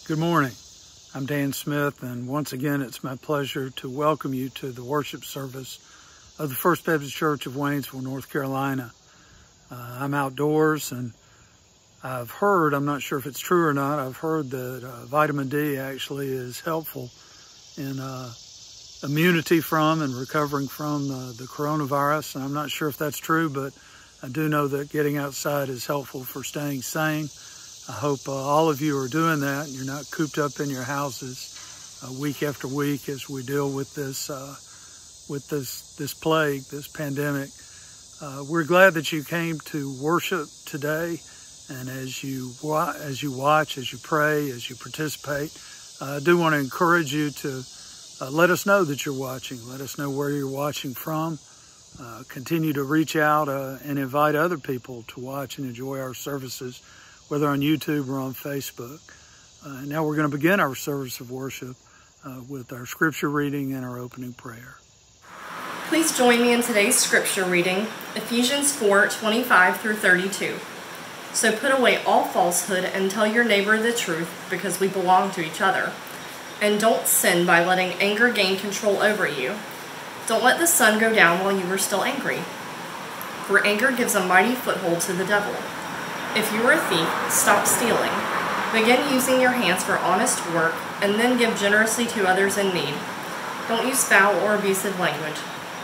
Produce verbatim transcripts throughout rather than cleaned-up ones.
Good morning. I'm Dan Smith, and once again, it's my pleasure to welcome you to the worship service of the First Baptist Church of Waynesville, North Carolina. Uh, I'm outdoors, and I've heard, I'm not sure if it's true or not, I've heard that uh, vitamin D actually is helpful in uh, immunity from and recovering from uh, the coronavirus. And I'm not sure if that's true, but I do know that getting outside is helpful for staying sane. I hope uh, all of you are doing that and you're not cooped up in your houses uh, week after week as we deal with this uh, with this this plague, this pandemic. Uh, we're glad that you came to worship today, and as you wa- as you watch, as you pray, as you participate, uh, I do want to encourage you to uh, let us know that you're watching. Let us know where you're watching from. Uh, continue to reach out uh, and invite other people to watch and enjoy our services, whether on YouTube or on Facebook. Uh, and now we're going to begin our service of worship uh, with our scripture reading and our opening prayer. Please join me in today's scripture reading, Ephesians four, twenty-five through thirty-two. So put away all falsehood and tell your neighbor the truth, because we belong to each other. And don't sin by letting anger gain control over you. Don't let the sun go down while you are still angry, for anger gives a mighty foothold to the devil. If you are a thief, stop stealing. Begin using your hands for honest work, and then give generously to others in need. Don't use foul or abusive language.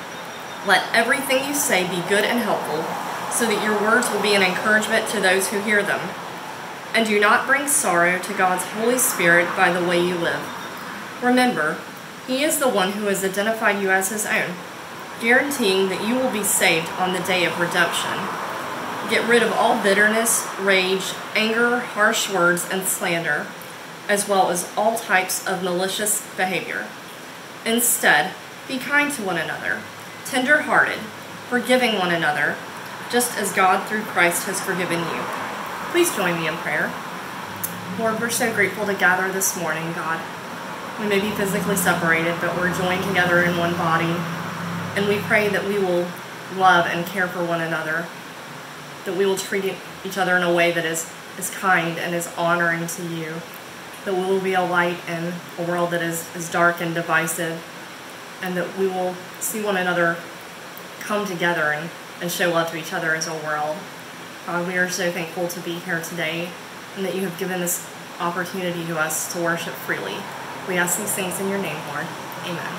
Let everything you say be good and helpful, so that your words will be an encouragement to those who hear them. And do not bring sorrow to God's Holy Spirit by the way you live. Remember, He is the one who has identified you as His own, guaranteeing that you will be saved on the day of redemption. Get rid of all bitterness, rage, anger, harsh words, and slander, as well as all types of malicious behavior. Instead, be kind to one another, tender-hearted, forgiving one another, just as God through Christ has forgiven you. Please join me in prayer. Lord, we're so grateful to gather this morning, God. We may be physically separated, but we're joined together in one body, and we pray that we will love and care for one another, that we will treat each other in a way that is, is kind and is honoring to you, that we will be a light in a world that is, is dark and divisive, and that we will see one another come together and, and show love to each other as a world. God, we are so thankful to be here today, and that you have given this opportunity to us to worship freely. We ask these things in your name, Lord. Amen.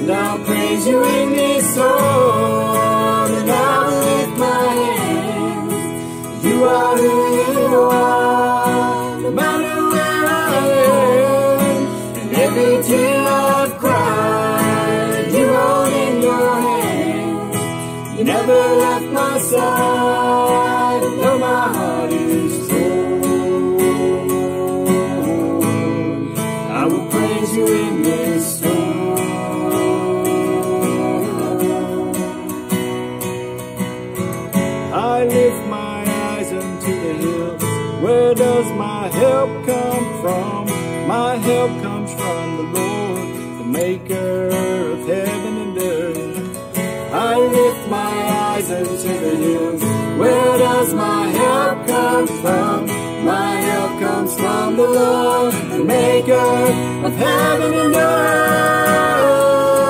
I'll praise you in this song, and I'll lift my hands. You are who you are, no matter where I am. And every tear I've cried, you hold in your hands. You never left my side, though my heart is torn. I will praise you in this storm. I lift my eyes unto the hills. Where does my help come from? My help comes from the Lord, the maker of heaven and earth. I lift my eyes unto the hills. Where does my help come from? My help comes from the Lord, the maker of heaven and earth.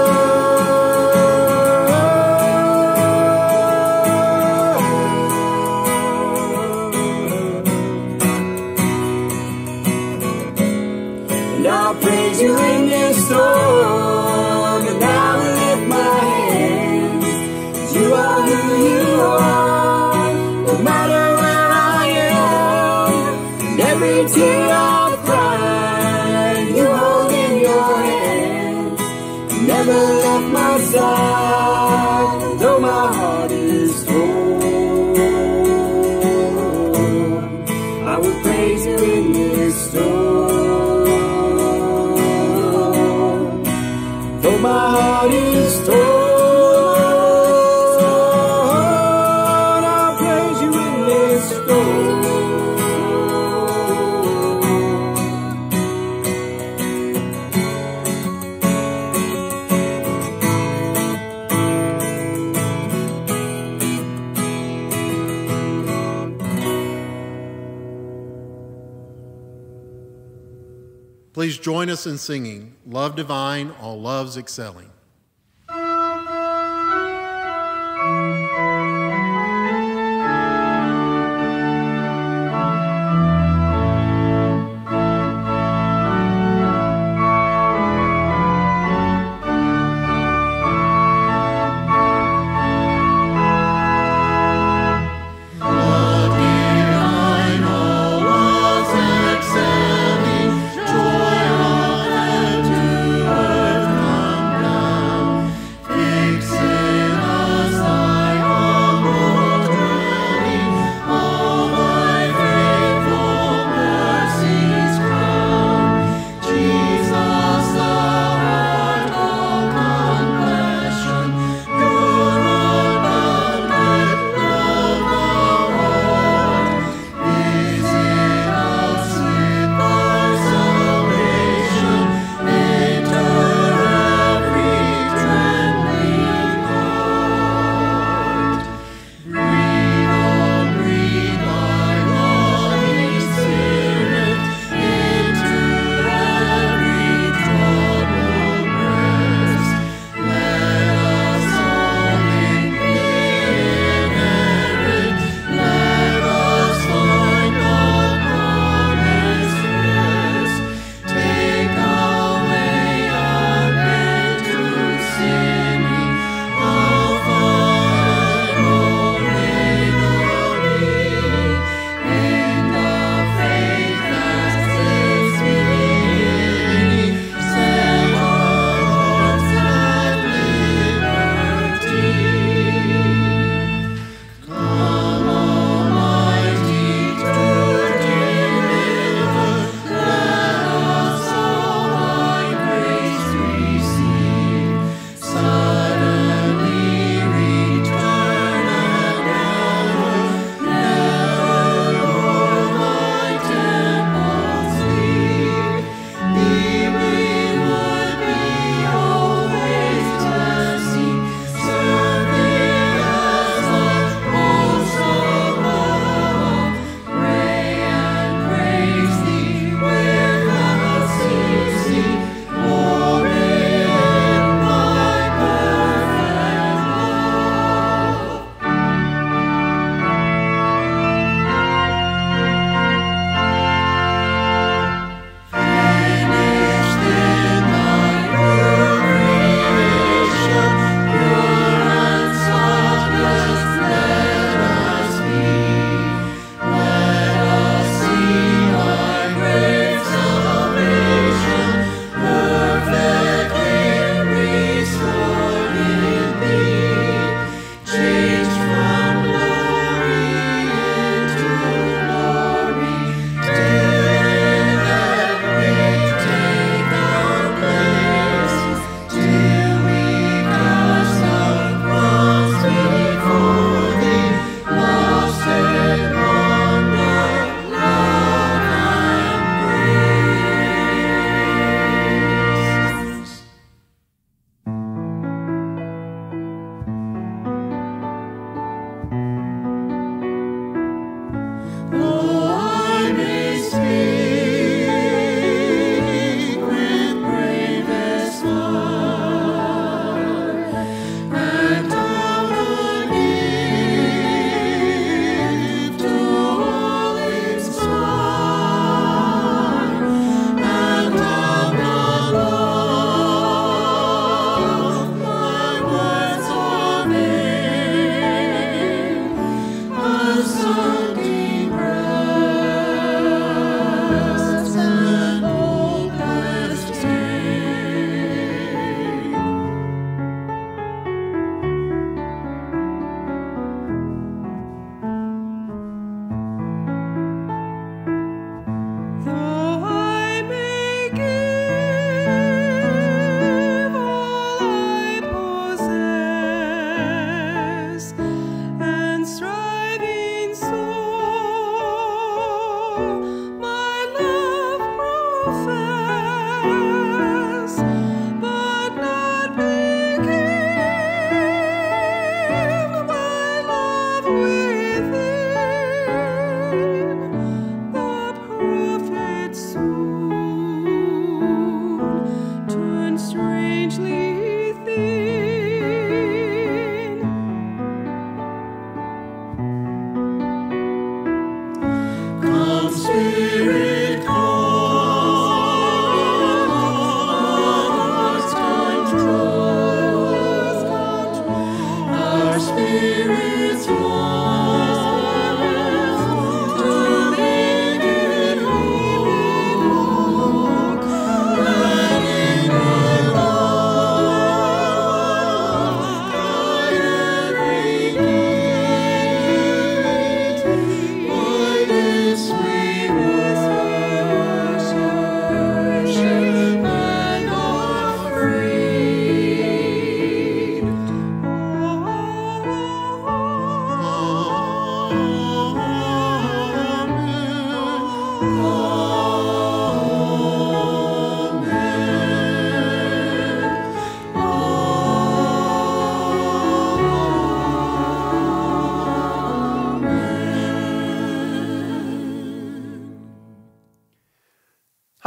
I'll praise you in this storm, and I will lift my hands. You are who you are, no matter where I am. And every tear I've cried, you hold in your hands. You never left my side, though my heart is torn. I will praise you in this storm. Though my heart is torn, I'll praise you in this storm. Please join us in singing Love Divine, All Loves Excelling. Fix in us thy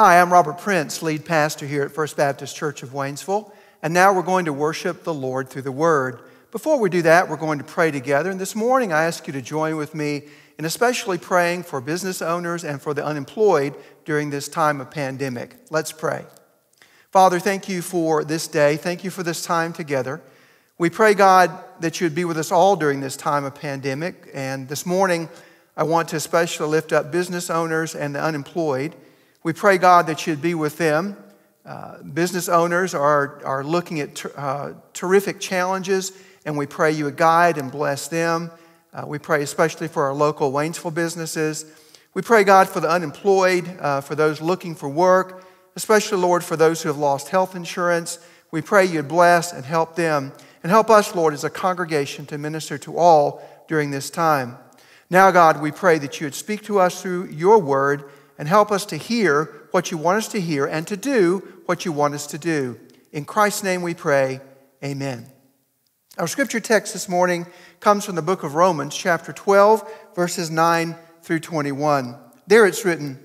Hi, I'm Robert Prince, lead pastor here at First Baptist Church of Waynesville, and now we're going to worship the Lord through the Word. Before we do that, we're going to pray together, and this morning I ask you to join with me in especially praying for business owners and for the unemployed during this time of pandemic. Let's pray. Father, thank you for this day. Thank you for this time together. We pray, God, that you would be with us all during this time of pandemic, and this morning I want to especially lift up business owners and the unemployed. We pray, God, that you'd be with them. Uh, business owners are, are looking at ter- uh, terrific challenges, and we pray you would guide and bless them. Uh, we pray especially for our local Waynesville businesses. We pray, God, for the unemployed, uh, for those looking for work, especially, Lord, for those who have lost health insurance. We pray you'd bless and help them, and help us, Lord, as a congregation to minister to all during this time. Now, God, we pray that you would speak to us through your word and help us to hear what you want us to hear and to do what you want us to do. In Christ's name we pray, amen. Our scripture text this morning comes from the book of Romans, chapter twelve, verses nine through twenty-one. There it's written,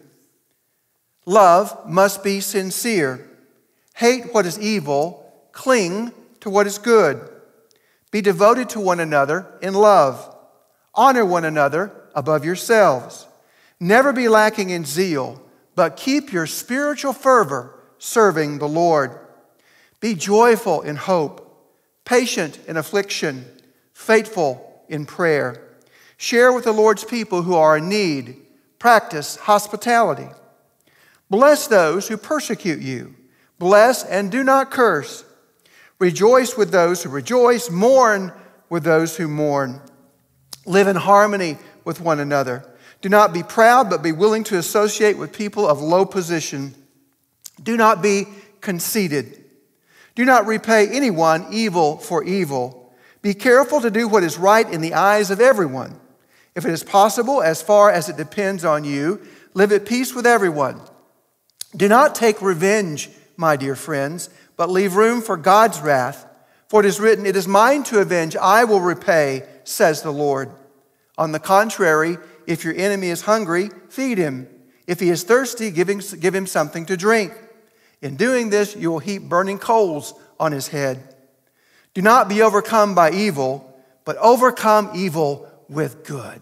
"Love must be sincere. Hate what is evil. Cling to what is good. Be devoted to one another in love. Honor one another above yourselves. Never be lacking in zeal, but keep your spiritual fervor serving the Lord. Be joyful in hope, patient in affliction, faithful in prayer. Share with the Lord's people who are in need. Practice hospitality. Bless those who persecute you. Bless and do not curse. Rejoice with those who rejoice. Mourn with those who mourn. Live in harmony with one another. Do not be proud, but be willing to associate with people of low position. Do not be conceited. Do not repay anyone evil for evil. Be careful to do what is right in the eyes of everyone. If it is possible, as far as it depends on you, live at peace with everyone. Do not take revenge, my dear friends, but leave room for God's wrath. For it is written, 'It is mine to avenge, I will repay,' says the Lord. On the contrary, if your enemy is hungry, feed him. If he is thirsty, give him, give him something to drink. In doing this, you will heap burning coals on his head. Do not be overcome by evil, but overcome evil with good."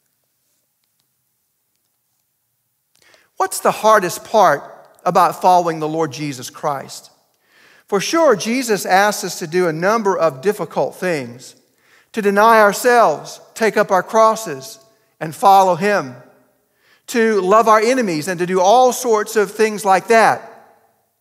What's the hardest part about following the Lord Jesus Christ? For sure, Jesus asks us to do a number of difficult things. To deny ourselves, take up our crosses, and follow him. To love our enemies and to do all sorts of things like that.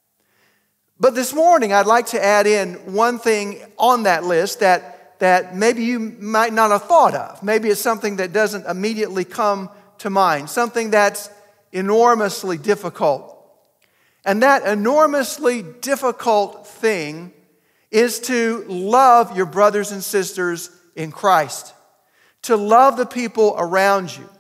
But this morning, I'd like to add in one thing on that list that, that maybe you might not have thought of. Maybe it's something that doesn't immediately come to mind. Something that's enormously difficult. And that enormously difficult thing is to love your brothers and sisters in Christ. To love the people around you.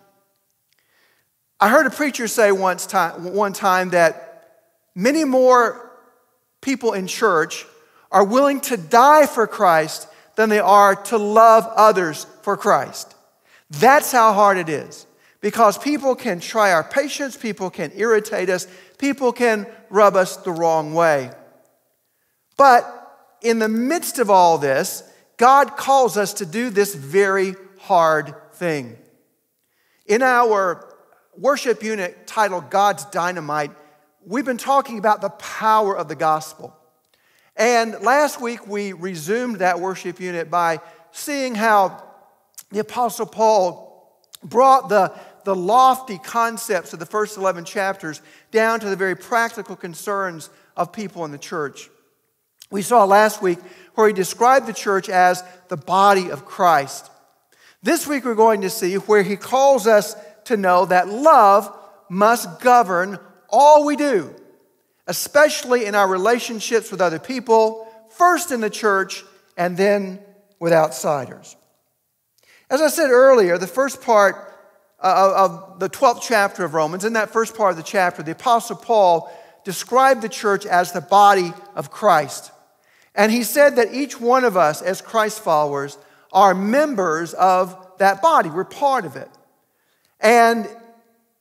I heard a preacher say once time, one time that many more people in church are willing to die for Christ than they are to love others for Christ. That's how hard it is. Because people can try our patience, people can irritate us, people can rub us the wrong way. But in the midst of all this, God calls us to do this very hard thing. In our worship unit titled God's Dynamite, we've been talking about the power of the gospel. And last week we resumed that worship unit by seeing how the Apostle Paul brought the, the lofty concepts of the first eleven chapters down to the very practical concerns of people in the church. We saw last week where he described the church as the body of Christ. This week we're going to see where he calls us to know that love must govern all we do, especially in our relationships with other people, first in the church and then with outsiders. As I said earlier, the first part of the twelfth chapter of Romans, in that first part of the chapter, the Apostle Paul described the church as the body of Christ. And he said that each one of us as Christ followers are members of that body. We're part of it. And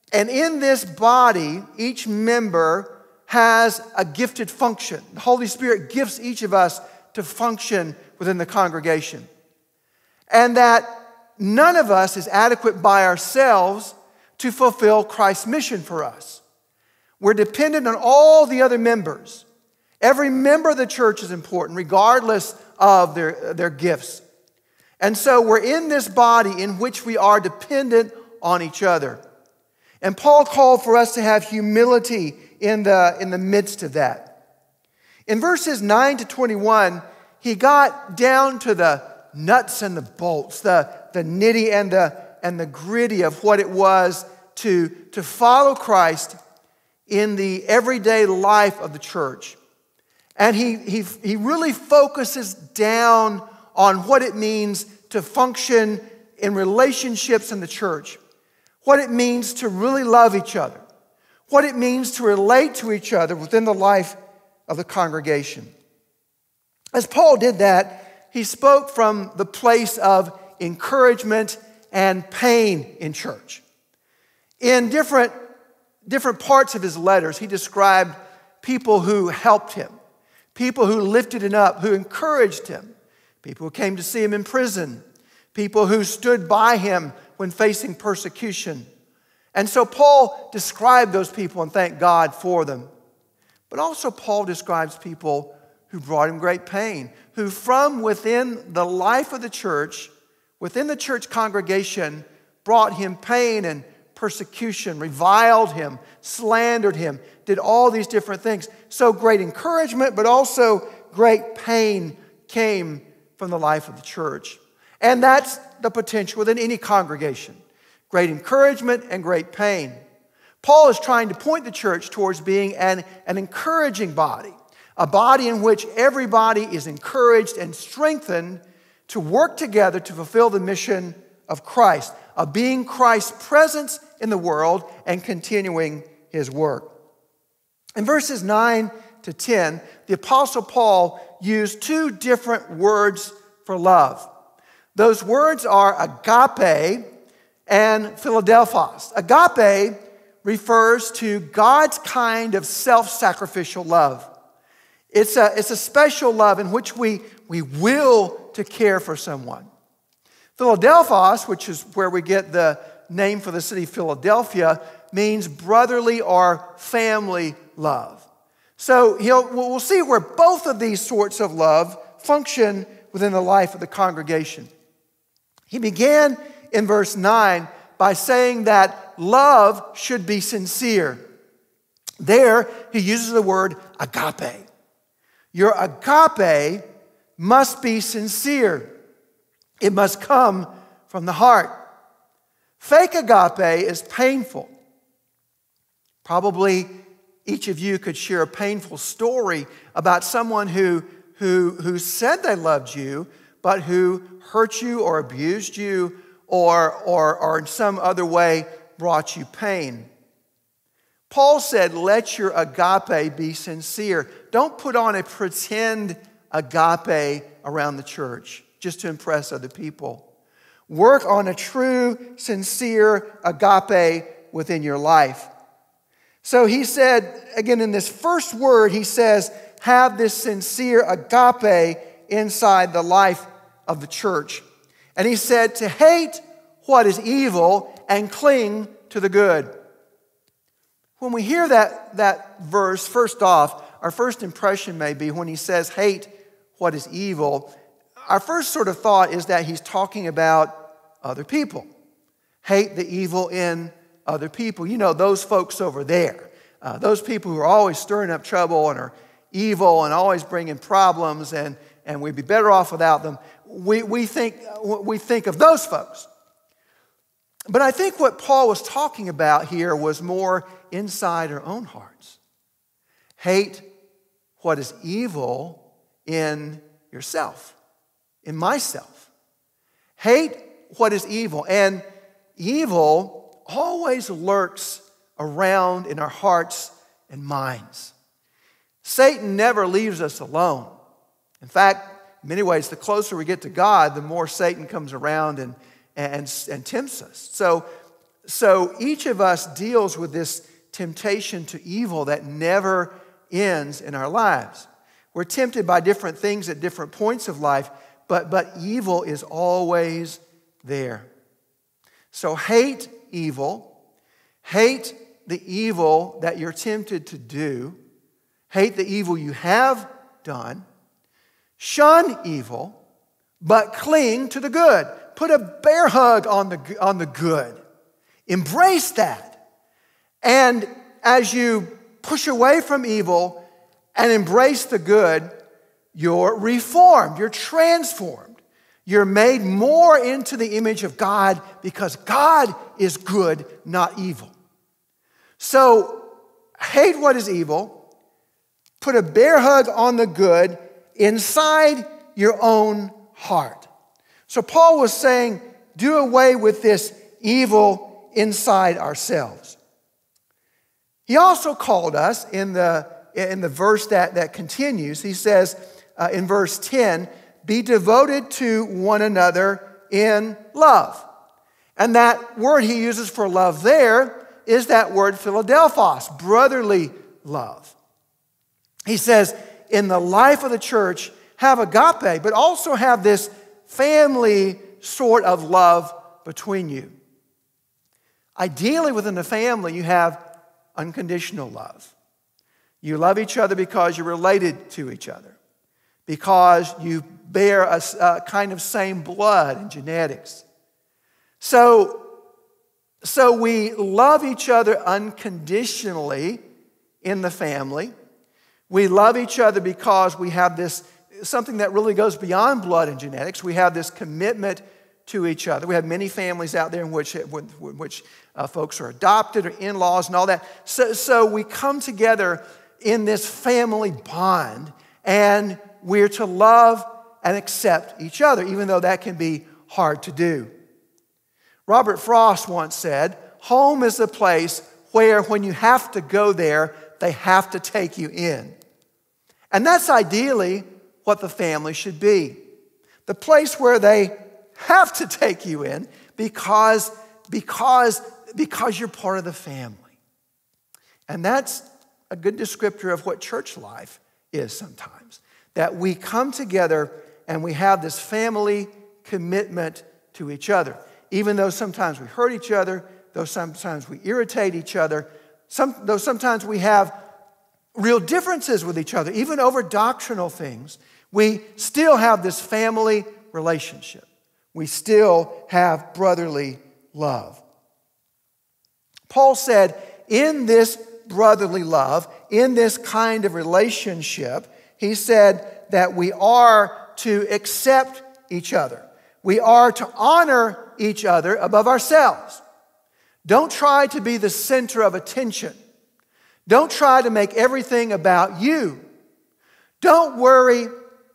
And in this body, each member has a gifted function. The Holy Spirit gifts each of us to function within the congregation. And that none of us is adequate by ourselves to fulfill Christ's mission for us. We're dependent on all the other members. Every member of the church is important, regardless of their, their gifts. And so we're in this body in which we are dependent on each other. And Paul called for us to have humility in the, in the midst of that. In verses nine to twenty-one, he got down to the nuts and the bolts, the, the nitty and the, and the gritty of what it was to, to follow Christ in the everyday life of the church. And he, he, he really focuses down on what it means to function in relationships in the church, what it means to really love each other, what it means to relate to each other within the life of the congregation. As Paul did that, he spoke from the place of encouragement and pain in church. In different, different parts of his letters, he described people who helped him, people who lifted him up, who encouraged him, people who came to see him in prison, people who stood by him when facing persecution. And so Paul described those people and thanked God for them. But also Paul describes people who brought him great pain, who from within the life of the church, within the church congregation, brought him pain and persecution, reviled him, slandered him, did all these different things. So great encouragement, but also great pain came from the life of the church. And that's the potential within any congregation. Great encouragement and great pain. Paul is trying to point the church towards being an, an encouraging body, a body in which everybody is encouraged and strengthened to work together to fulfill the mission of Christ, of being Christ's presence in the world and continuing his work. In verses nine to ten, the Apostle Paul used two different words for love. Those words are agape and Philadelphos. Agape refers to God's kind of self-sacrificial love. It's a, it's a special love in which we, we will to care for someone. Philadelphos, which is where we get the name for the city Philadelphia, means brotherly or family love. So he'll, we'll see where both of these sorts of love function within the life of the congregation. He began in verse nine by saying that love should be sincere. There, he uses the word agape. Your agape must be sincere. It must come from the heart. Fake agape is painful. Probably each of you could share a painful story about someone who, who, who said they loved you, but who hurt you or abused you or, or, or in some other way brought you pain. Paul said, let your agape be sincere. Don't put on a pretend agape around the church just to impress other people. Work on a true, sincere agape within your life. So he said, again, in this first word, he says, have this sincere agape inside the life of the church. And he said to hate what is evil and cling to the good. When we hear that, that verse, first off, our first impression may be when he says hate what is evil, our first sort of thought is that he's talking about other people. Hate the evil in other people. You know, those folks over there. Uh, those people who are always stirring up trouble and are evil and always bringing problems, and, and we'd be better off without them. We, we, think, we think of those folks. But I think what Paul was talking about here was more inside our own hearts. Hate what is evil in yourself, in myself. Hate what is evil. And evil always lurks around in our hearts and minds. Satan never leaves us alone. In fact, in many ways, the closer we get to God, the more Satan comes around and, and, and tempts us. So so each of us deals with this temptation to evil that never ends in our lives. We're tempted by different things at different points of life, but, but evil is always there. So hate evil. Hate the evil that you're tempted to do. Hate the evil you have done. Shun evil, but cling to the good. Put a bear hug on the, on the good. Embrace that. And as you push away from evil and embrace the good, you're reformed, you're transformed. You're made more into the image of God because God is good, not evil. So, hate what is evil, put a bear hug on the good inside your own heart. So Paul was saying, do away with this evil inside ourselves. He also called us in the, in the verse that, that continues, he says uh, in verse ten, be devoted to one another in love. And that word he uses for love there is that word Philadelphos, brotherly love. He says, in the life of the church, have agape, but also have this family sort of love between you. Ideally, within the family, you have unconditional love. You love each other because you're related to each other, because you bear a, a kind of same blood and genetics. So, so we love each other unconditionally in the family. We love each other because we have this, something that really goes beyond blood and genetics. We have this commitment to each other. We have many families out there in which, in which uh, folks are adopted or in-laws and all that. So, so we come together in this family bond, and we're to love and accept each other, even though that can be hard to do. Robert Frost once said, home is the place where when you have to go there, they have to take you in. And that's ideally what the family should be. The place where they have to take you in because, because, because you're part of the family. And that's a good descriptor of what church life is sometimes. That we come together and we have this family commitment to each other. Even though sometimes we hurt each other, though sometimes we irritate each other, some, though sometimes we have real differences with each other, even over doctrinal things, we still have this family relationship. We still have brotherly love. Paul said, in this brotherly love, in this kind of relationship, he said that we are to accept each other. We are to honor each other above ourselves. Don't try to be the center of attention. Don't try to make everything about you. Don't worry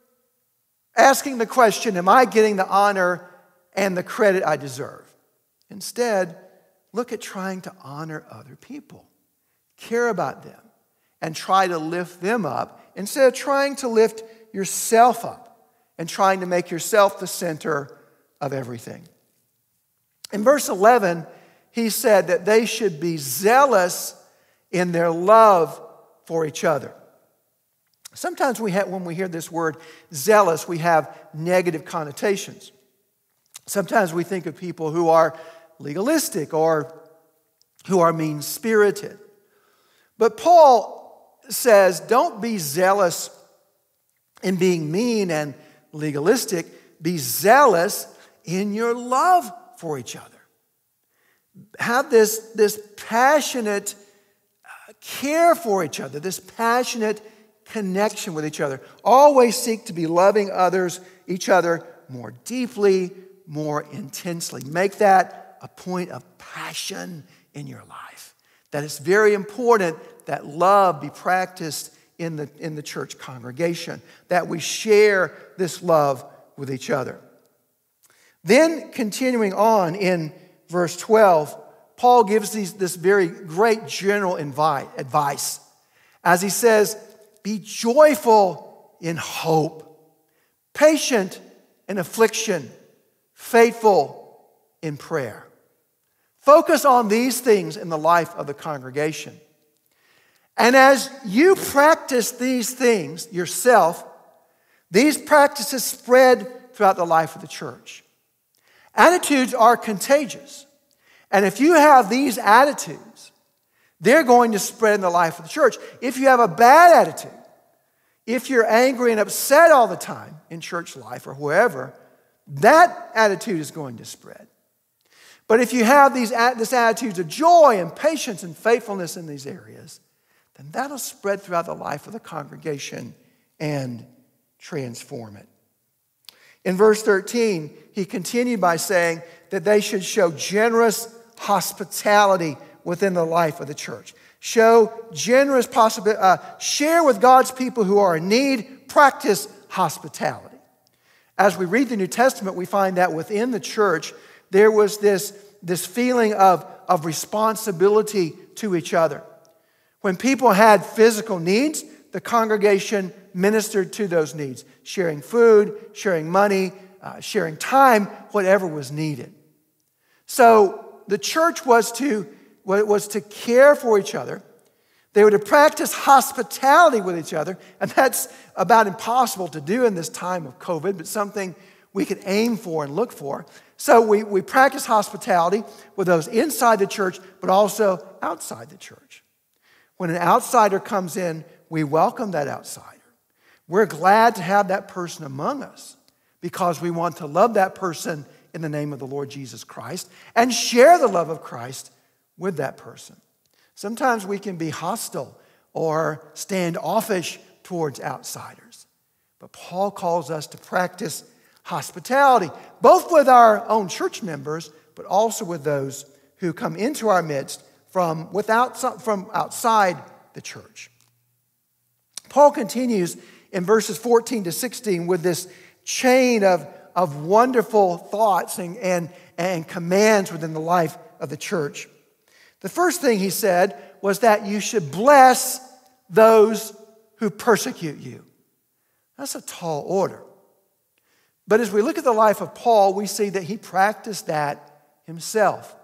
asking the question, am I getting the honor and the credit I deserve? Instead, look at trying to honor other people. Care about them and try to lift them up instead of trying to lift yourself up and trying to make yourself the center of everything. In verse eleven, he said that they should be zealous in their love for each other. Sometimes we have, when we hear this word zealous, we have negative connotations. Sometimes we think of people who are legalistic or who are mean-spirited. But Paul says, don't be zealous in being mean and legalistic. Be zealous in your love for each other. Have this, this passionate care for each other, this passionate connection with each other. Always seek to be loving others, each other more deeply, more intensely. Make that a point of passion in your life. That it's very important that love be practiced in the, in the church congregation, that we share this love with each other. Then, continuing on in verse twelve, Paul gives these, this very great general invite, advice as he says, be joyful in hope, patient in affliction, faithful in prayer. Focus on these things in the life of the congregation. And as you practice these things yourself, these practices spread throughout the life of the church. Attitudes are contagious. And if you have these attitudes, they're going to spread in the life of the church. If you have a bad attitude, if you're angry and upset all the time in church life or wherever, that attitude is going to spread. But if you have these this attitudes of joy and patience and faithfulness in these areas, then that'll spread throughout the life of the congregation and transform it. In verse thirteen, he continued by saying that they should show generous hospitality within the life of the church. Show generous possibility, uh, share with God's people who are in need, practice hospitality. As we read the New Testament, we find that within the church, there was this, this feeling of, of responsibility to each other. When people had physical needs, the congregation ministered to those needs, sharing food, sharing money, uh, sharing time, whatever was needed. So the church was to, was to care for each other. They were to practice hospitality with each other, and that's about impossible to do in this time of COVID, but something we could aim for and look for. So we, we practice hospitality with those inside the church, but also outside the church. When an outsider comes in, we welcome that outsider. We're glad to have that person among us because we want to love that person in the name of the Lord Jesus Christ and share the love of Christ with that person. Sometimes we can be hostile or standoffish towards outsiders. But Paul calls us to practice hospitality, both with our own church members, but also with those who come into our midst from, without, from outside the church. Paul continues in verses fourteen to sixteen with this chain of, of wonderful thoughts and, and, and commands within the life of the church. The first thing he said was that you should bless those who persecute you. That's a tall order. But as we look at the life of Paul, we see that he practiced that himself.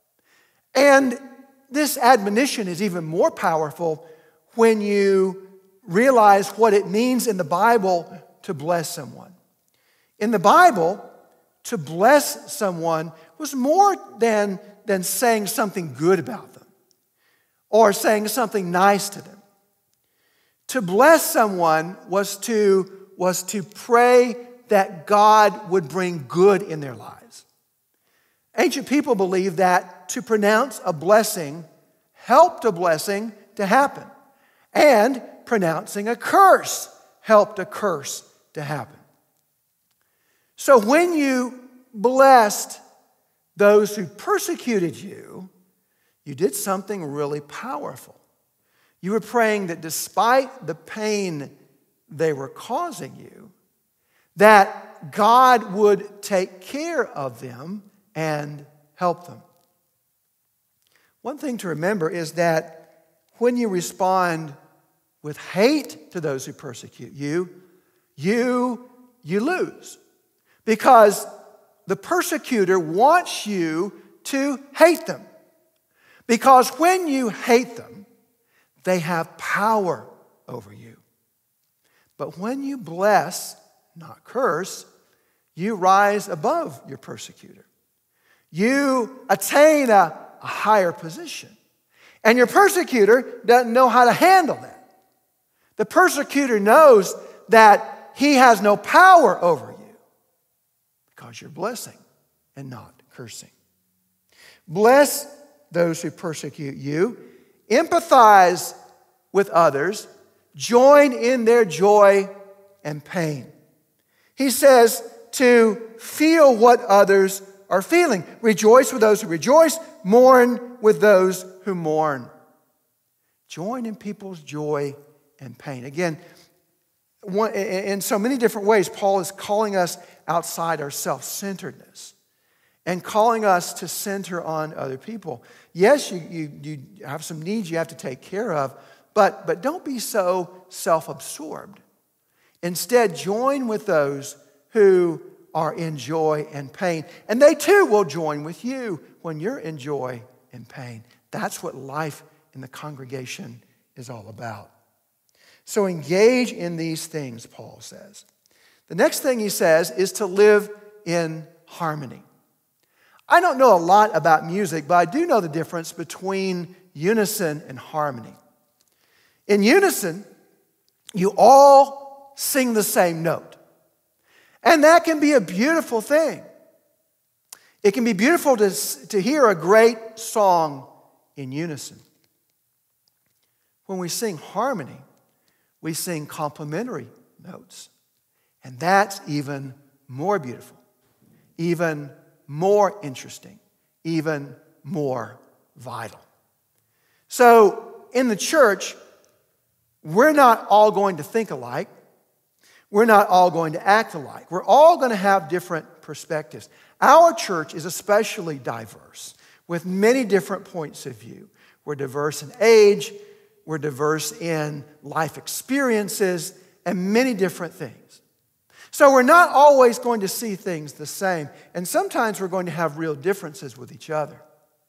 And this admonition is even more powerful when you realize what it means in the Bible to bless someone. In the Bible, to bless someone was more than, than saying something good about them or saying something nice to them. To bless someone was to, was to pray that God would bring good in their lives. Ancient people believed that to pronounce a blessing helped a blessing to happen, and pronouncing a curse helped a curse to happen. So when you blessed those who persecuted you, you did something really powerful. You were praying that despite the pain they were causing you, that God would take care of them and help them. One thing to remember is that when you respond with hate to those who persecute you, you, you lose. Because the persecutor wants you to hate them. Because when you hate them, they have power over you. But when you bless, not curse, you rise above your persecutor. You attain a, a higher position. And your persecutor doesn't know how to handle that. The persecutor knows that he has no power over you because you're blessing and not cursing. Bless those who persecute you. Empathize with others. Join in their joy and pain. He says to feel what others are feeling. Rejoice with those who rejoice. Mourn with those who mourn. Join in people's joy and pain. Again, one, in so many different ways, Paul is calling us outside our self-centeredness and calling us to center on other people. Yes, you, you, you have some needs you have to take care of, but, but don't be so self-absorbed. Instead, join with those who are in joy and pain. And they too will join with you when you're in joy and pain. That's what life in the congregation is all about. So engage in these things, Paul says. The next thing he says is to live in harmony. I don't know a lot about music, but I do know the difference between unison and harmony. In unison, you all sing the same note. And that can be a beautiful thing. It can be beautiful to, to hear a great song in unison. When we sing harmony, we sing complementary notes. And that's even more beautiful, even more interesting, even more vital. So in the church, we're not all going to think alike. We're not all going to act alike. We're all going to have different perspectives. Our church is especially diverse, with many different points of view. We're diverse in age, we're diverse in life experiences, and many different things. So we're not always going to see things the same, and sometimes we're going to have real differences with each other.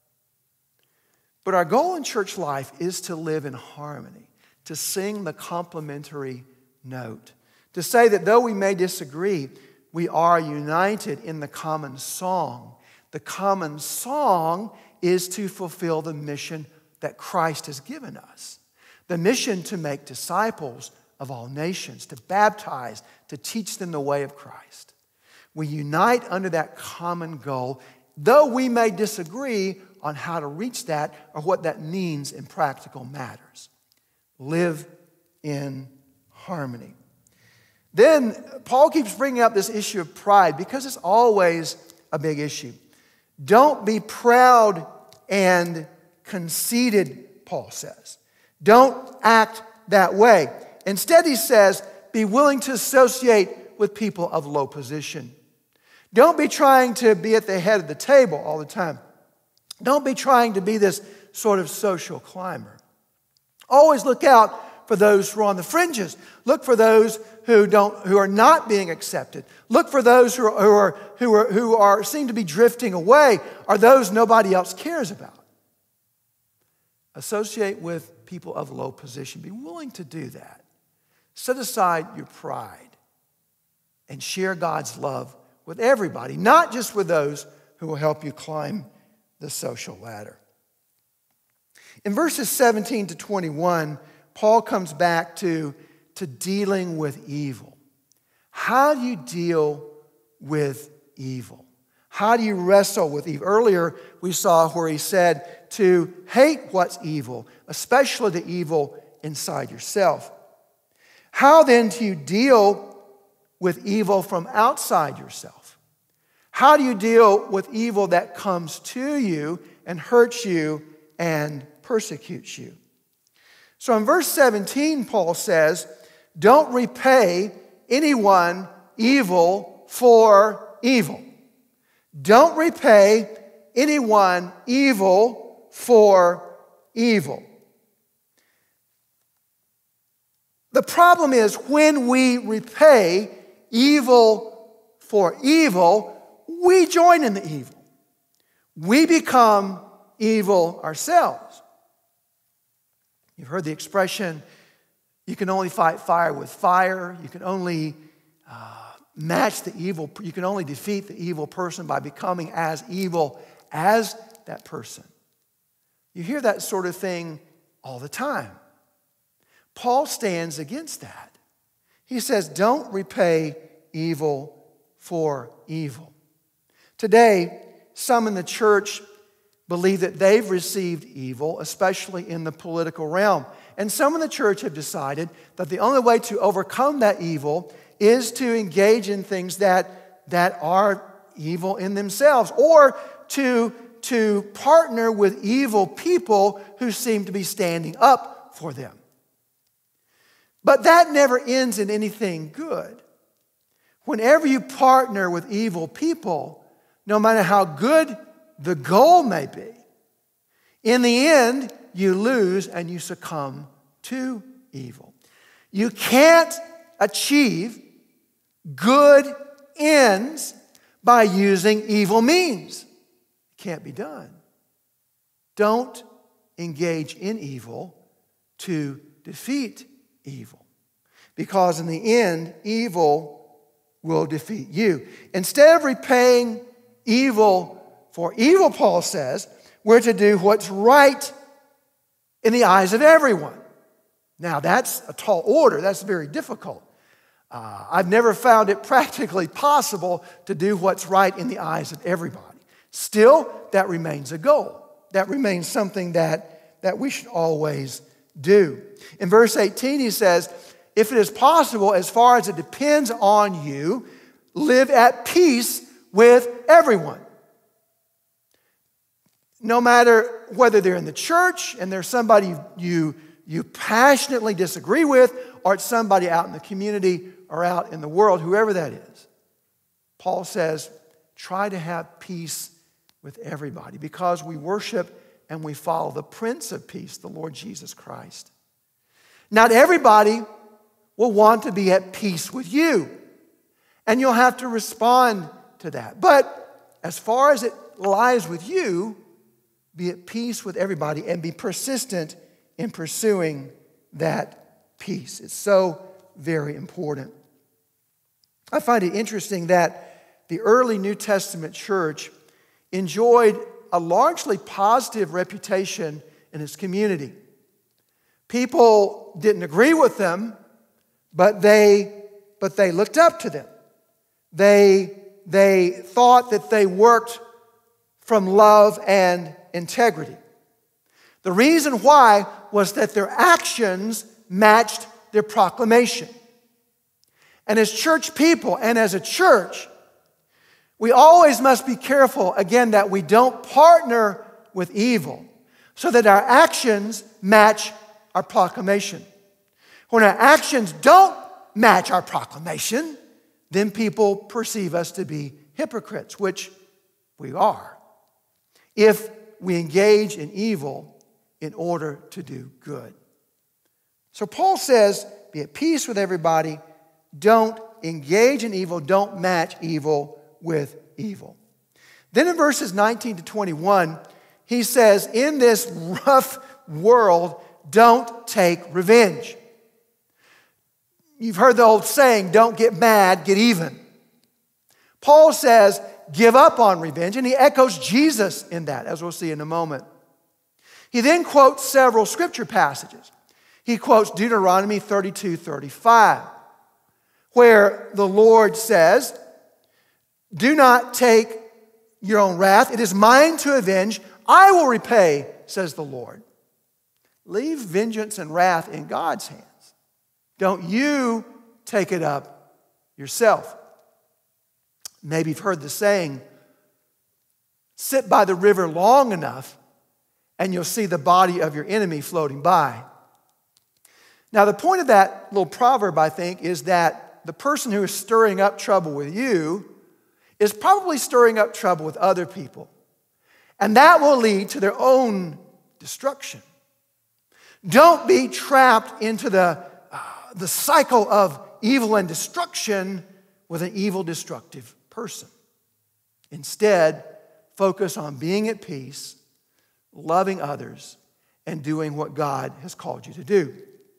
But our goal in church life is to live in harmony, to sing the complementary note, to say that though we may disagree, we are united in the common song. The common song is to fulfill the mission that Christ has given us. The mission to make disciples of all nations, to baptize, to teach them the way of Christ. We unite under that common goal, though we may disagree on how to reach that or what that means in practical matters. Live in harmony. Then Paul keeps bringing up this issue of pride because it's always a big issue. Don't be proud and conceited, Paul says. Don't act that way. Instead, he says, be willing to associate with people of low position. Don't be trying to be at the head of the table all the time. Don't be trying to be this sort of social climber. Always look out for those who are on the fringes. Look for those who don't, who are not being accepted. Look for those who are, who are, who are, who are seem to be drifting away, or those nobody else cares about. Associate with people of low position. Be willing to do that. Set aside your pride and share God's love with everybody, not just with those who will help you climb the social ladder. In verses seventeen to twenty-one, Paul comes back to, to dealing with evil. How do you deal with evil? How do you wrestle with evil? Earlier, we saw where he said to hate what's evil, especially the evil inside yourself. How then do you deal with evil from outside yourself? How do you deal with evil that comes to you and hurts you and persecutes you? So in verse seventeen, Paul says, don't repay anyone evil for evil. Don't repay anyone evil for evil. The problem is when we repay evil for evil, we join in the evil. We become evil ourselves. You've heard the expression, you can only fight fire with fire. You can only uh, match the evil. You can only defeat the evil person by becoming as evil as that person. You hear that sort of thing all the time. Paul stands against that. He says, don't repay evil for evil. Today, some in the church believe that they've received evil, especially in the political realm. And some in the church have decided that the only way to overcome that evil is to engage in things that, that are evil in themselves, or to, to partner with evil people who seem to be standing up for them. But that never ends in anything good. Whenever you partner with evil people, no matter how good the goal may be, in the end, you lose and you succumb to evil. You can't achieve good ends by using evil means. can't be done. Don't engage in evil to defeat evil. Because in the end, evil will defeat you. Instead of repaying evil for evil, Paul says, we're to do what's right in the eyes of everyone. Now, that's a tall order. That's very difficult. Uh, I've never found it practically possible to do what's right in the eyes of everybody. Still, that remains a goal. That remains something that, that we should always do. In verse eighteen, he says, if it is possible, as far as it depends on you, live at peace with everyone. No matter whether they're in the church and there's somebody you, you passionately disagree with, or it's somebody out in the community or out in the world, whoever that is. Paul says, try to have peace with everybody because we worship and we follow the Prince of Peace, the Lord Jesus Christ. Not everybody will want to be at peace with you, and you'll have to respond to that. But as far as it lies with you, be at peace with everybody and be persistent in pursuing that peace. It's so very important. I find it interesting that the early New Testament church enjoyed a largely positive reputation in its community. People didn't agree with them, but they, but they looked up to them. They, they thought that they worked from love and integrity. The reason why was that their actions matched their proclamation. And as church people and as a church, we always must be careful, again, that we don't partner with evil so that our actions match our proclamation. When our actions don't match our proclamation, then people perceive us to be hypocrites, which we are, if we engage in evil in order to do good. So Paul says, be at peace with everybody. Don't engage in evil. Don't match evil with evil. Then in verses nineteen to twenty-one, he says, in this rough world, don't take revenge. You've heard the old saying, don't get mad, get even. Paul says, give up on revenge, and he echoes Jesus in that, as we'll see in a moment. He then quotes several scripture passages. He quotes Deuteronomy thirty-two thirty-five, where the Lord says, do not take your own wrath. It is mine to avenge. I will repay, says the Lord. Leave vengeance and wrath in God's hands. Don't you take it up yourself. Maybe you've heard the saying, sit by the river long enough and you'll see the body of your enemy floating by. Now, the point of that little proverb, I think, is that the person who is stirring up trouble with you is probably stirring up trouble with other people. And that will lead to their own destruction. Don't be trapped into the, uh, the cycle of evil and destruction with an evil, destructive person. Instead, focus on being at peace, loving others, and doing what God has called you to do.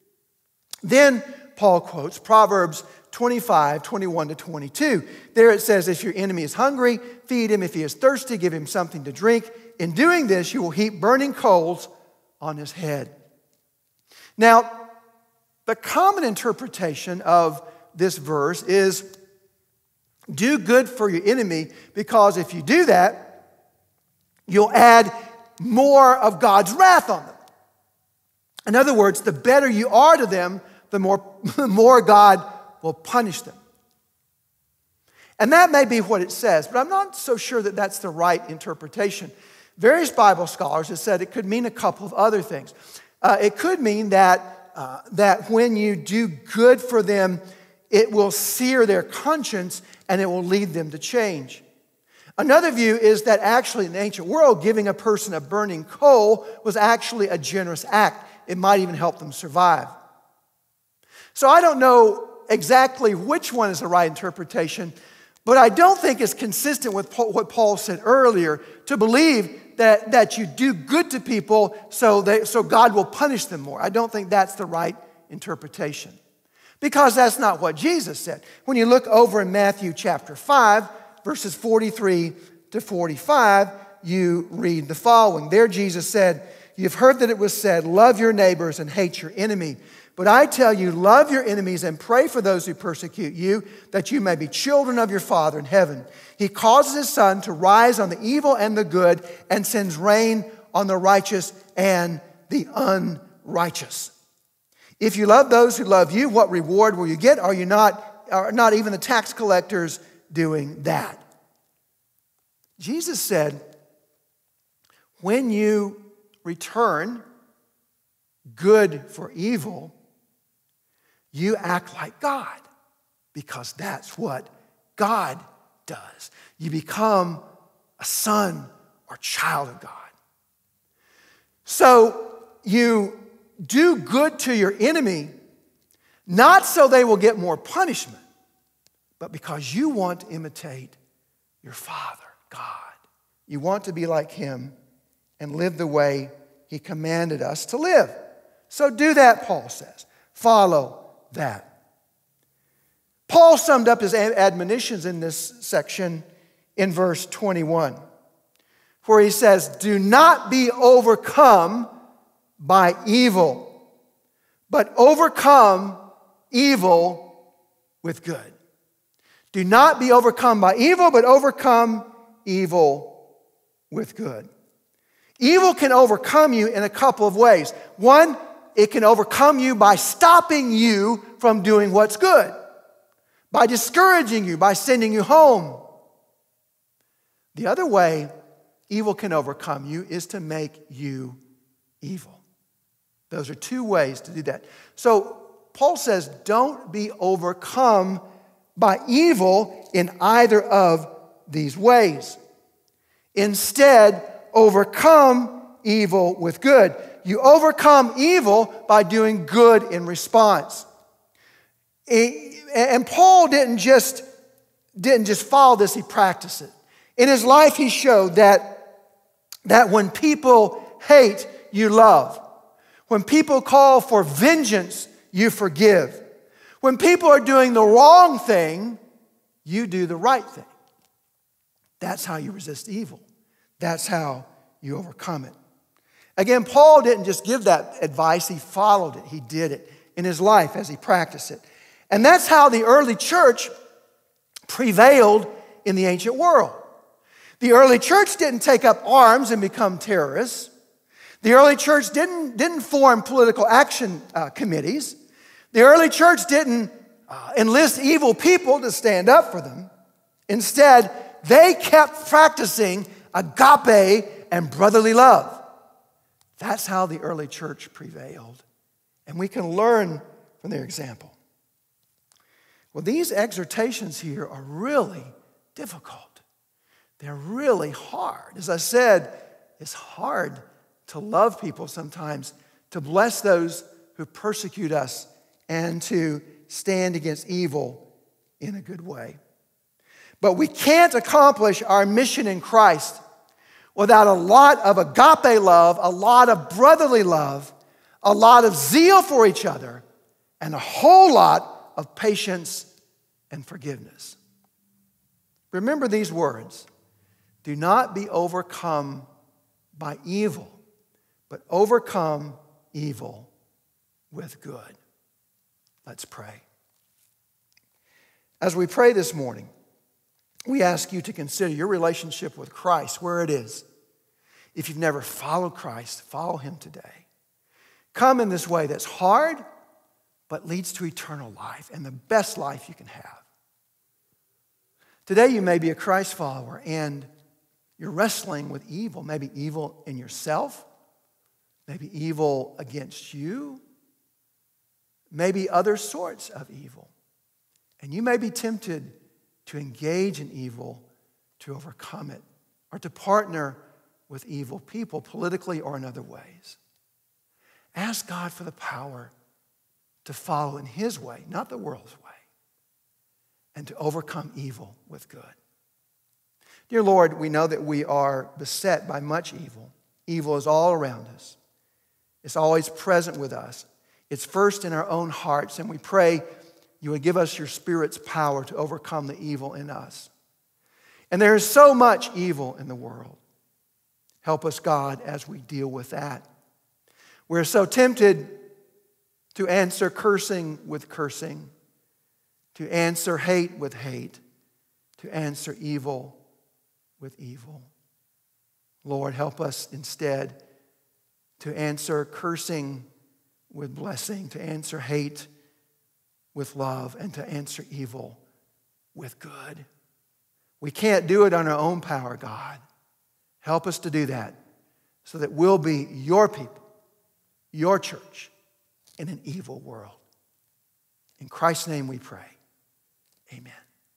Then Paul quotes Proverbs twenty-five, twenty-one to twenty-two. There it says, if your enemy is hungry, feed him. If he is thirsty, give him something to drink. In doing this, you will heap burning coals on his head. Now, the common interpretation of this verse is do good for your enemy, because if you do that, you'll add more of God's wrath on them. In other words, the better you are to them, the more, the more God will punish them. And that may be what it says, but I'm not so sure that that's the right interpretation. Various Bible scholars have said it could mean a couple of other things. Uh, it could mean that, uh, that when you do good for them, it will sear their conscience and it will lead them to change. Another view is that actually in the ancient world, giving a person a burning coal was actually a generous act. It might even help them survive. So I don't know exactly which one is the right interpretation, But I don't think it's consistent with what Paul said earlier to believe that, that you do good to people so, they, so God will punish them more. I don't think that's the right interpretation, because that's not what Jesus said. When you look over in Matthew chapter five, verses forty-three to forty-five, you read the following. There Jesus said, "You've heard that it was said, 'Love your neighbors and hate your enemy.' But I tell you, love your enemies and pray for those who persecute you, that you may be children of your Father in heaven. He causes his sun to rise on the evil and the good, and sends rain on the righteous and the unrighteous. If you love those who love you, what reward will you get? Are you not, are not even the tax collectors doing that?" Jesus said, when you return good for evil, you act like God, because that's what God does. You become a son or child of God. So you do good to your enemy, not so they will get more punishment, but because you want to imitate your Father, God. You want to be like him and live the way he commanded us to live. So do that, Paul says. Follow that. Paul summed up his admonitions in this section in verse twenty-one, where he says, "Do not be overcome by evil, but overcome evil with good." Do not be overcome by evil, but overcome evil with good. Evil can overcome you in a couple of ways. One, it can overcome you by stopping you from doing what's good, by discouraging you, by sending you home. The other way evil can overcome you is to make you evil. Those are two ways to do that. So Paul says, don't be overcome by evil in either of these ways. Instead, overcome evil with good. You overcome evil by doing good in response. And Paul didn't just, didn't just follow this, he practiced it. In his life, he showed that, that when people hate, you love. When people call for vengeance, you forgive. When people are doing the wrong thing, you do the right thing. That's how you resist evil. That's how you overcome it. Again, Paul didn't just give that advice, he followed it. He did it in his life as he practiced it. And that's how the early church prevailed in the ancient world. The early church didn't take up arms and become terrorists. The early church didn't, didn't form political action uh, committees. The early church didn't uh, enlist evil people to stand up for them. Instead, they kept practicing agape and brotherly love. That's how the early church prevailed. And we can learn from their example. Well, these exhortations here are really difficult. They're really hard. As I said, it's hard to love people sometimes, to bless those who persecute us, and to stand against evil in a good way. But we can't accomplish our mission in Christ without a lot of agape love, a lot of brotherly love, a lot of zeal for each other, and a whole lot of patience and forgiveness. Remember these words. Do not be overcome by evil, but overcome evil with good. Let's pray. As we pray this morning, we ask you to consider your relationship with Christ, where it is. If you've never followed Christ, follow him today. Come in this way that's hard, but leads to eternal life and the best life you can have. Today you may be a Christ follower and you're wrestling with evil, maybe evil in yourself, maybe evil against you, maybe other sorts of evil. And you may be tempted to engage in evil, to overcome it, or to partner with evil people, politically or in other ways. Ask God for the power to follow in his way, not the world's way. and to overcome evil with good. Dear Lord, we know that we are beset by much evil. Evil is all around us. It's always present with us. It's first in our own hearts, and we pray you would give us your Spirit's power to overcome the evil in us. And there is so much evil in the world. Help us, God, as we deal with that. We're so tempted to answer cursing with cursing, to answer hate with hate, to answer evil with evil. Lord, help us instead to answer cursing with blessing, to answer hate with love, and to answer evil with good. We can't do it on our own power, God. Help us to do that so that we'll be your people, your church, in an evil world. In Christ's name we pray. Amen.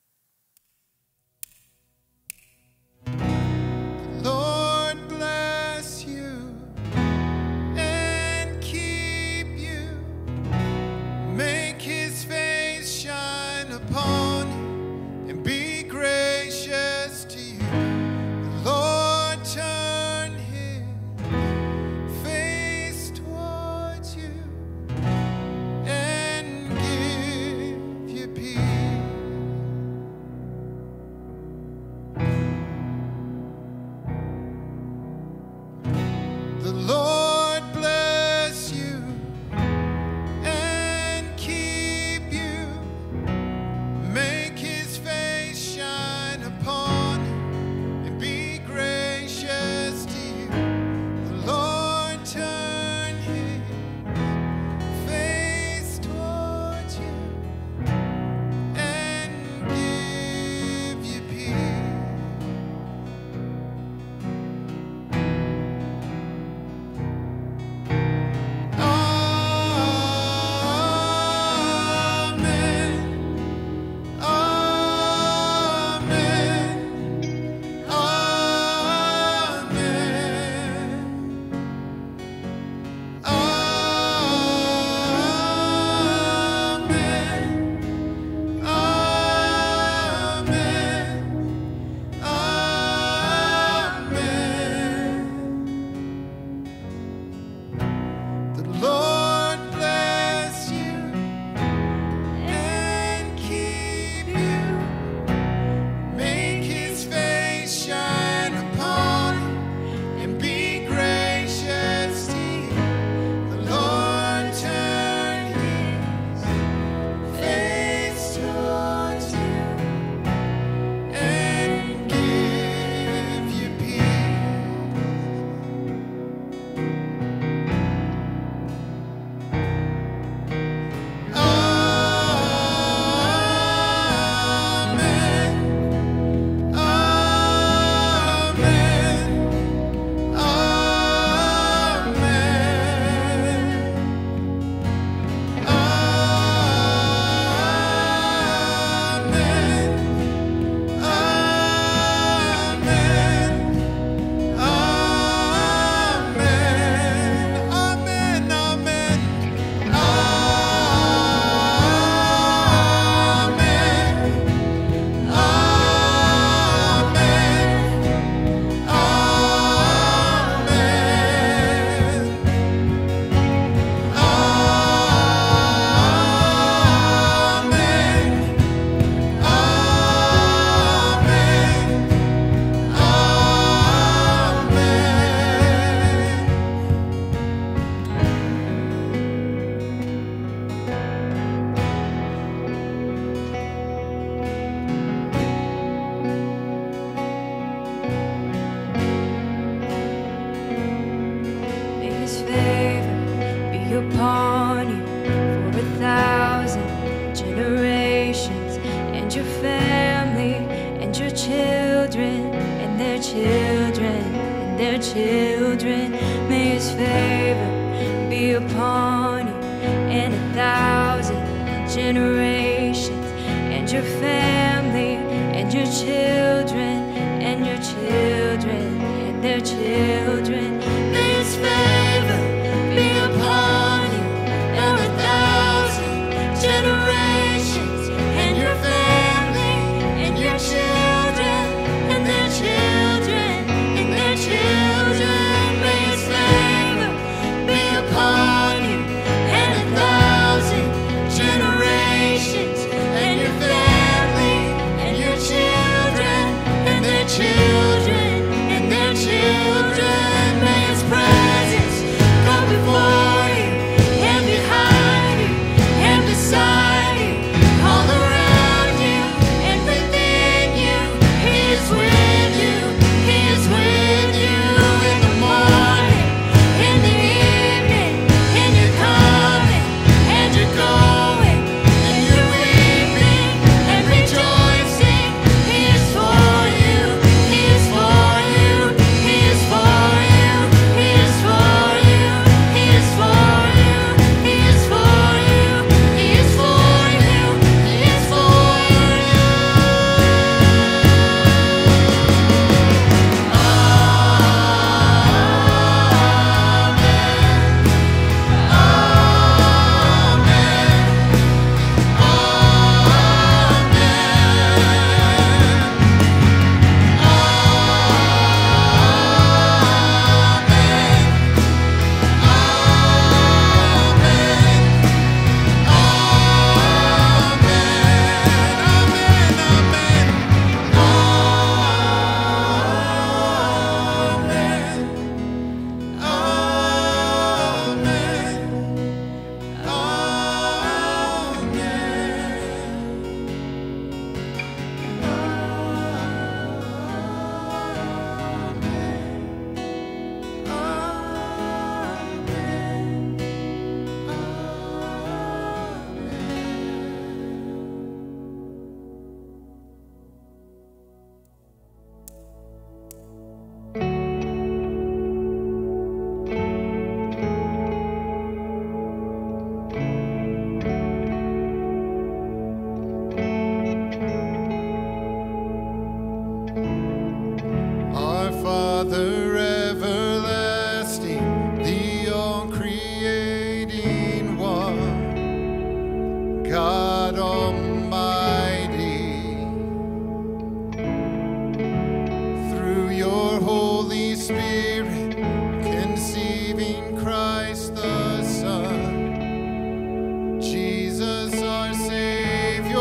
Lord bless you and keep you. Make his face shine upon you and be gracious to you. The Lord turn his face towards you and give you peace. The Lord bless you and keep you. Make his face shine upon you and be gracious to you. The Lord turn his face towards you and give you peace. Amen. Amen. Amen. Amen. Amen. The Lord bless you and keep you. Make his face shine upon you and be gracious to you. The Lord turn his face towards you and give you peace. Amen. Amen. May his favor be upon you for a thousand generations, and your family, and your children, and their children, and their children. May his favor be upon you in a thousand generations, and your family, and your children, and your children, and their children. May his favor be upon you for a thousand generations, and your family, Father everlasting, the all-creating one, God Almighty. Through your Holy Spirit, conceiving Christ the Son, Jesus our Savior.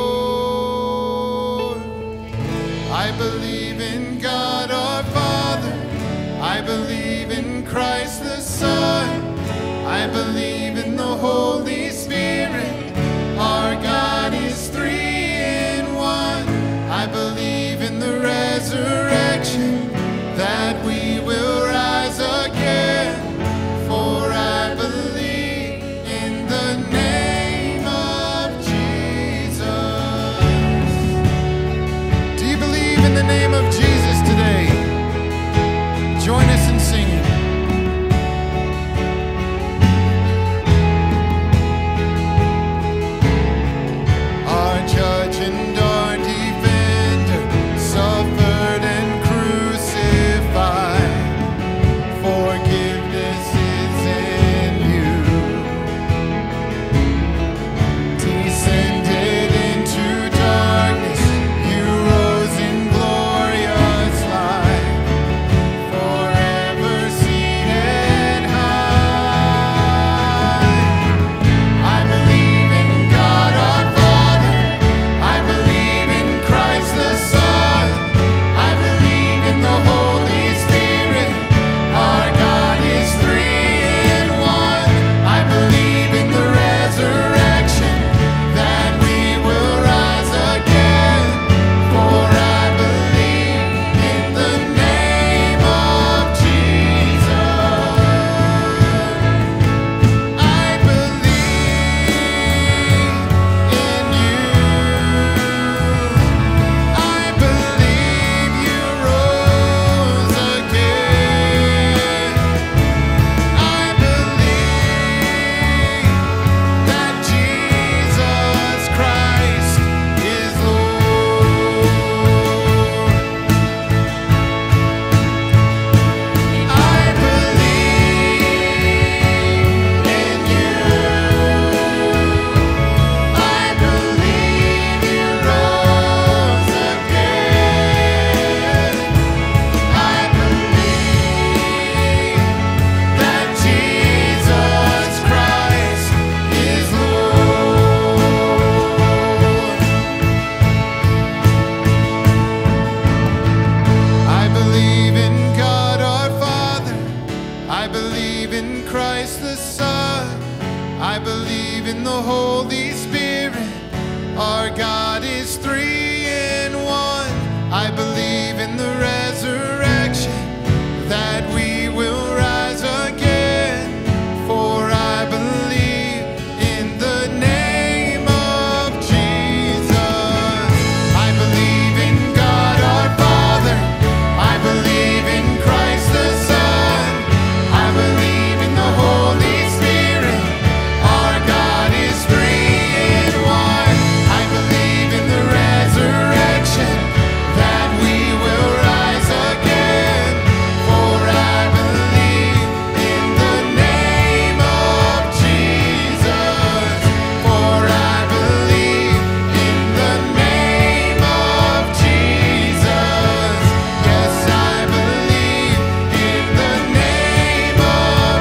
I believe in God our Father, I believe in Christ the Son, I believe in the Holy Spirit, our God is three in one. I believe in the resurrection, that we will rise again, for I believe in the name of Jesus. Do you believe in the name of Jesus today? Join us in singing. Our judge and our defender suffered and crucified. Forgiveness is in you. Descended into darkness, you rose in glorious light. Forever seated high. I believe in God our Father, I believe in Christ the Son, I believe in the Holy Spirit, our God is three in one. I believe in the resurrection, that we will rise again, for I believe in the name of Jesus. I believe in you. I believe you rose again. I believe that Jesus Christ is Lord. I believe in you. I believe you rose again. I believe that Jesus Christ is Lord. I believe in God our Father, I believe in Christ the Son, I believe in the Holy Spirit, our God is three in one. I believe in the resurrection, that we will rise again, for I believe in the name of Jesus. I believe in God our Father, I believe in Christ the Son, I believe in the Holy Spirit, our God is three in one. I believe in the resurrection, that we will rise again, for I believe in the name of Jesus, for I believe in the name of Jesus. Yes, I believe in the name of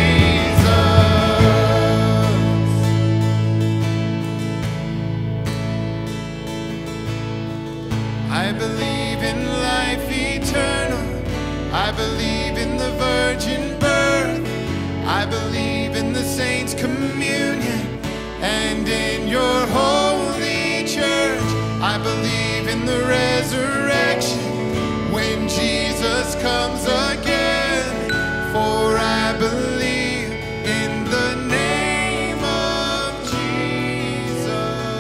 Jesus. I believe in life eternal, I believe in the virgin birth, I believe in the saints' communion, and in your holy church. I believe in the resurrection, when Jesus comes again, for I believe in the name of Jesus.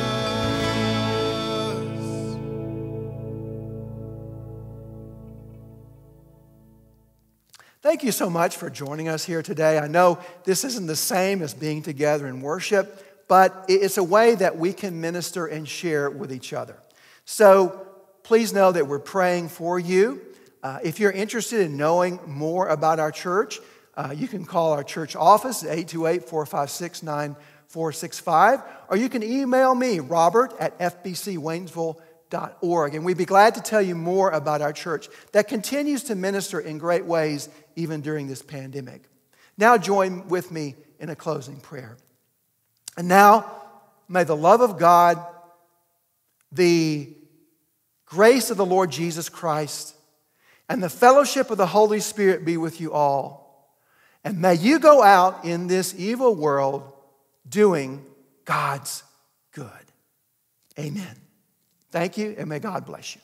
Thank you so much for joining us here today. I know this isn't the same as being together in worship, but it's a way that we can minister and share with each other. So please know that we're praying for you. Uh, if you're interested in knowing more about our church, uh, you can call our church office at eight two eight, four five six, nine four six five, or you can email me, Robert at f b c waynesville dot org, and we'd be glad to tell you more about our church that continues to minister in great ways even during this pandemic. Now join with me in a closing prayer. And now, may the love of God, the grace of the Lord Jesus Christ, and the fellowship of the Holy Spirit be with you all. And may you go out in this evil world doing God's good. Amen. Thank you, and may God bless you.